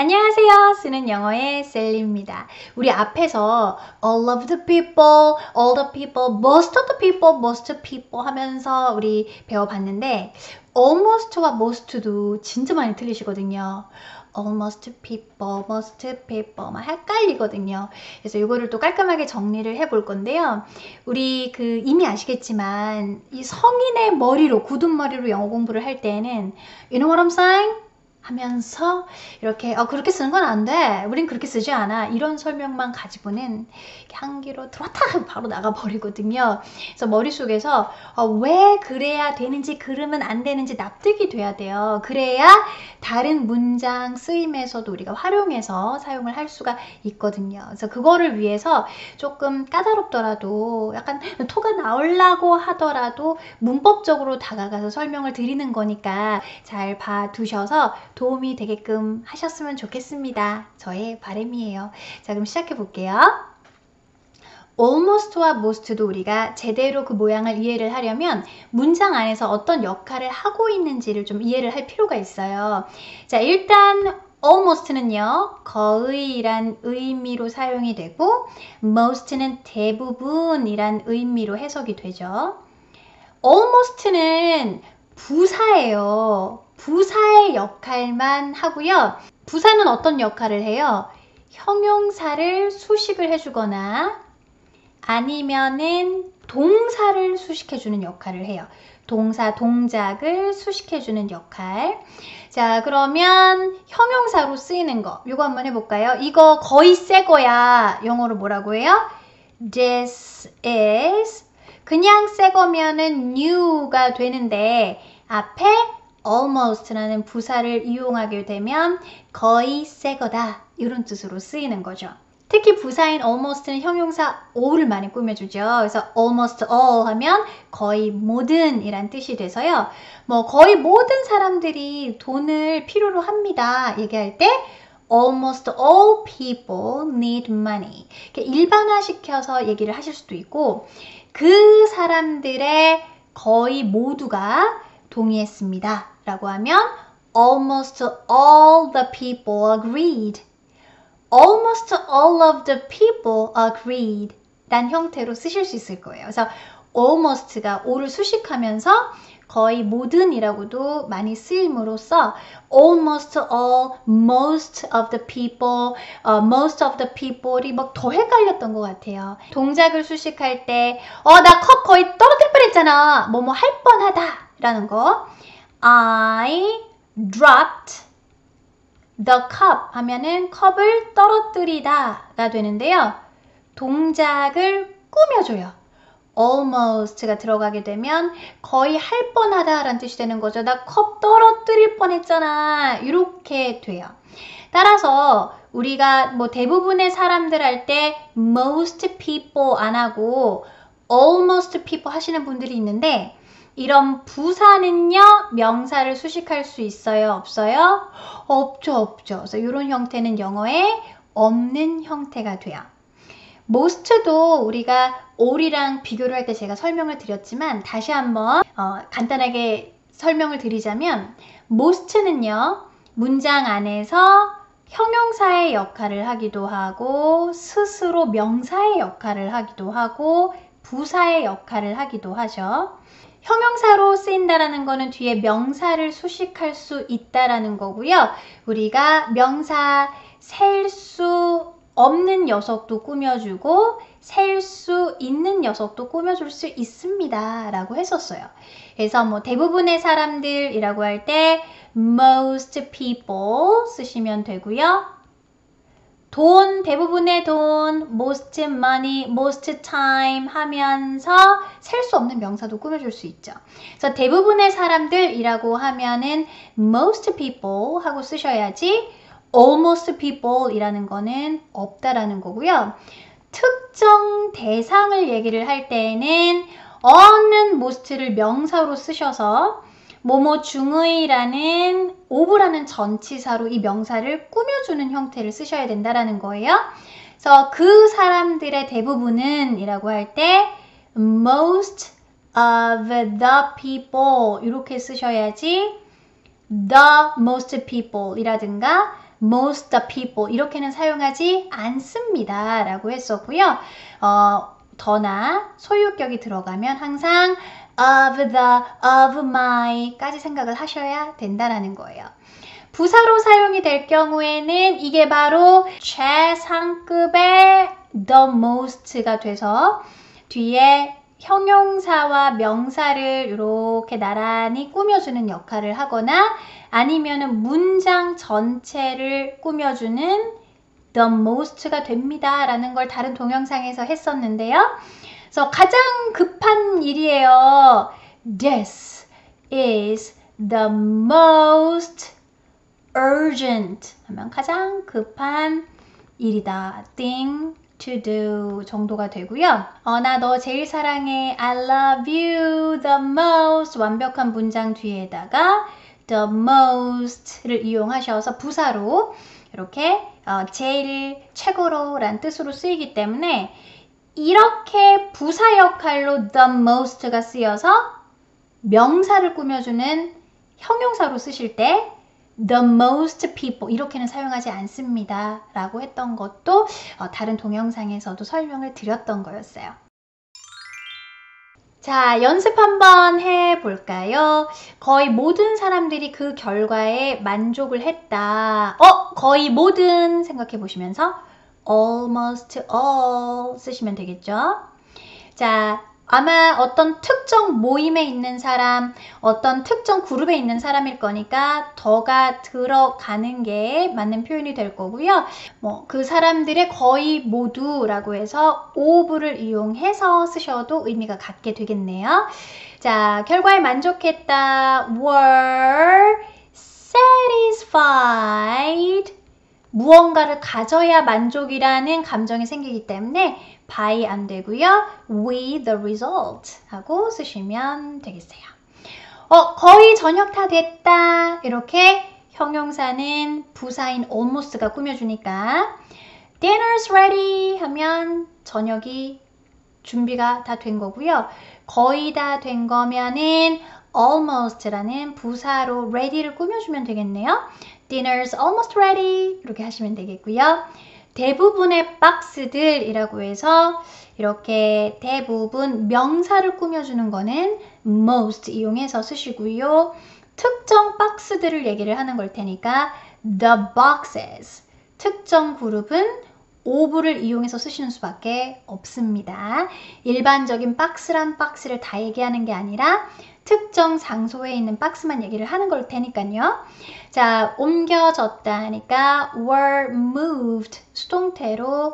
안녕하세요. 쓰는 영어의 셀리입니다. 우리 앞에서 all of the people, all the people, most of the people, most people 하면서 우리 배워봤는데 almost와 most도 진짜 많이 틀리시거든요. almost people, most people 막 헷갈리거든요. 그래서 이거를 또 깔끔하게 정리를 해볼 건데요. 우리 이미 아시겠지만 이 성인의 머리로, 굳은 머리로 영어 공부를 할 때는 You know what I'm saying? 하면서 이렇게 그렇게 쓰는 건 안 돼. 우린 그렇게 쓰지 않아. 이런 설명만 가지고는 한 귀로 들어왔다 하고 바로 나가버리거든요. 그래서 머릿속에서 왜 그래야 되는지 그러면 안 되는지 납득이 돼야 돼요. 그래야 다른 문장 쓰임에서도 우리가 활용해서 사용을 할 수가 있거든요. 그래서 그거를 위해서 조금 까다롭더라도 약간 토가 나오려고 하더라도 문법적으로 다가가서 설명을 드리는 거니까 잘 봐두셔서 도움이 되게끔 하셨으면 좋겠습니다. 저의 바람이에요. 자, 그럼 시작해 볼게요. almost와 most도 우리가 제대로 그 모양을 이해를 하려면 문장 안에서 어떤 역할을 하고 있는지를 좀 이해를 할 필요가 있어요. 자, 일단 almost는요, 거의란 의미로 사용이 되고 most는 대부분이란 의미로 해석이 되죠. almost는 부사예요. 부사의 역할만 하고요. 부사는 어떤 역할을 해요? 형용사를 수식을 해주거나 아니면은 동사를 수식해주는 역할을 해요. 동사, 동작을 수식해주는 역할. 자, 그러면 형용사로 쓰이는 거 이거 한번 해볼까요? 이거 거의 새 거야. 영어로 뭐라고 해요? This is 그냥 새 거면은 new가 되는데 앞에 almost라는 부사를 이용하게 되면 거의 새 거다 이런 뜻으로 쓰이는 거죠. 특히 부사인 almost는 형용사 all을 많이 꾸며주죠. 그래서 almost all 하면 거의 모든 이란 뜻이 돼서요. 뭐 거의 모든 사람들이 돈을 필요로 합니다. 얘기할 때 Almost all people need money. 일반화시켜서 얘기를 하실 수도 있고 그 사람들의 거의 모두가 동의했습니다. 라고 하면 Almost all the people agreed. Almost all of the people agreed. 란 형태로 쓰실 수 있을 거예요. 그래서 almost가 all을 수식하면서 거의 모든이라고도 많이 쓰임으로써 almost all, most of the people, most of the people이 막 더 헷갈렸던 것 같아요. 동작을 수식할 때 나 컵 거의 떨어뜨릴 뻔했잖아. 뭐뭐 할 뻔하다 라는 거. I dropped the cup 하면은 컵을 떨어뜨리다 가 되는데요. 동작을 꾸며줘요. almost가 들어가게 되면 거의 할 뻔하다 라는 뜻이 되는 거죠. 나 컵 떨어뜨릴 뻔했잖아. 이렇게 돼요. 따라서 우리가 뭐 대부분의 사람들 할 때 most people 안 하고 almost people 하시는 분들이 있는데 이런 부사는요, 명사를 수식할 수 있어요? 없어요? 없죠. 그래서 이런 형태는 영어에 없는 형태가 돼요. most도 우리가 all이랑 비교를 할 때 제가 설명을 드렸지만 다시 한번 간단하게 설명을 드리자면 most는요, 문장 안에서 형용사의 역할을 하기도 하고 스스로 명사의 역할을 하기도 하고 부사의 역할을 하기도 하죠. 형용사로 쓰인다라는 거는 뒤에 명사를 수식할 수 있다라는 거고요. 우리가 명사 셀 수 없는 녀석도 꾸며주고 셀 수 있는 녀석도 꾸며줄 수 있습니다 라고 했었어요. 그래서 뭐 대부분의 사람들이라고 할 때 most people 쓰시면 되고요. 돈, 대부분의 돈, most money, most time 하면서 셀 수 없는 명사도 꾸며줄 수 있죠. 그래서 대부분의 사람들이라고 하면은 most people 하고 쓰셔야지 almost people 이라는 거는 없다라는 거고요. 특정 대상을 얘기를 할 때에는 어느 most를 명사로 쓰셔서 뭐뭐 중의라는 of라는 전치사로 이 명사를 꾸며주는 형태를 쓰셔야 된다라는 거예요. 그래서 그 사람들의 대부분은 이라고 할 때 most of the people 이렇게 쓰셔야지 the most people 이라든가 most the people 이렇게는 사용하지 않습니다 라고 했었고요. 더나 소유격이 들어가면 항상 of the, of my 까지 생각을 하셔야 된다라는 거예요. 부사로 사용이 될 경우에는 이게 바로 최상급의 the most가 돼서 뒤에 형용사와 명사를 이렇게 나란히 꾸며주는 역할을 하거나 아니면은 문장 전체를 꾸며주는 the most가 됩니다 라는 걸 다른 동영상에서 했었는데요. 그래서 가장 급한 일이에요. This is the most urgent 하면 가장 급한 일이다. thing to do 정도가 되고요. 나 너 제일 사랑해. I love you the most 완벽한 문장 뒤에다가 the most를 이용하셔서 부사로 이렇게 제일 최고로 라는 뜻으로 쓰이기 때문에 이렇게 부사 역할로 the most가 쓰여서 명사를 꾸며주는 형용사로 쓰실 때 the most people 이렇게는 사용하지 않습니다 라고 했던 것도 다른 동영상에서도 설명을 드렸던 거였어요. 자, 연습 한번 해볼까요? 거의 모든 사람들이 그 결과에 만족을 했다. 거의 모든 생각해 보시면서 almost all 쓰시면 되겠죠? 자, 아마 어떤 특정 모임에 있는 사람, 어떤 특정 그룹에 있는 사람일 거니까 더가 들어가는 게 맞는 표현이 될 거고요. 그 사람들의 거의 모두라고 해서 of를 이용해서 쓰셔도 의미가 같게 되겠네요. 자, 결과에 만족했다. were satisfied. 무언가를 가져야 만족이라는 감정이 생기기 때문에 by 안 되고요. with the result 하고 쓰시면 되겠어요. 거의 저녁 다 됐다. 이렇게 형용사는 부사인 almost가 꾸며주니까 dinner's ready 하면 저녁이 준비가 다 된 거고요. 거의 다 된 거면은 almost라는 부사로 ready를 꾸며주면 되겠네요. Dinner's almost ready 이렇게 하시면 되겠고요. 대부분의 박스들이라고 해서 이렇게 대부분 명사를 꾸며주는 거는 most 이용해서 쓰시고요. 특정 박스들을 얘기를 하는 걸 테니까 the boxes 특정 그룹은 of를 이용해서 쓰시는 수밖에 없습니다. 일반적인 박스란 박스를 다 얘기하는 게 아니라 특정 장소에 있는 박스만 얘기를 하는 걸 테니까요. 자, 옮겨졌다 하니까 were moved 수동태로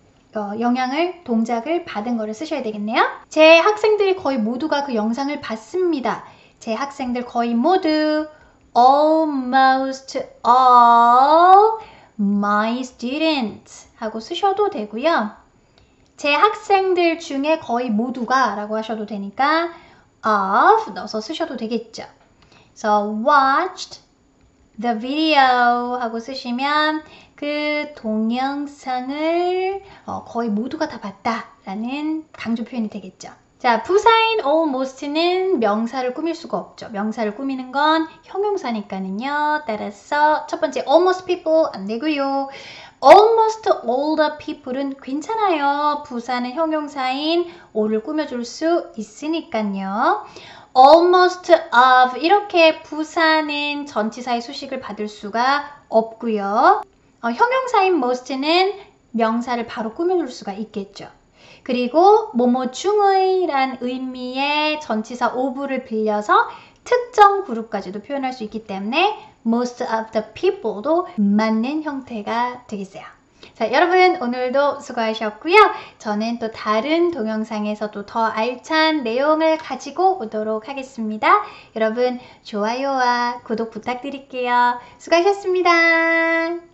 동작을 받은 거를 쓰셔야 되겠네요. 제 학생들이 거의 모두가 그 영상을 봤습니다. 제 학생들 거의 모두 almost all my students 하고 쓰셔도 되고요. 제 학생들 중에 거의 모두가 라고 하셔도 되니까 of 넣어서 쓰셔도 되겠죠. So watched the video 하고 쓰시면 그 동영상을 거의 모두가 다 봤다 라는 강조 표현이 되겠죠. 자, 부사인 almost는 명사를 꾸밀 수가 없죠. 명사를 꾸미는 건 형용사니까는요. 따라서 첫 번째 almost people 안 되고요. almost all the people은 괜찮아요. 부사는 형용사인 all을 꾸며줄 수 있으니까요. almost of 이렇게 부사는 전치사의 수식을 받을 수가 없고요. 형용사인 most는 명사를 바로 꾸며줄 수가 있겠죠. 그리고 뭐뭐 중의 란 의미의 전치사 of를 빌려서 특정 그룹까지도 표현할 수 있기 때문에 most of the people도 맞는 형태가 되겠어요. 자, 여러분 오늘도 수고하셨고요. 저는 또 다른 동영상에서도 더 알찬 내용을 가지고 오도록 하겠습니다. 여러분 좋아요와 구독 부탁드릴게요. 수고하셨습니다.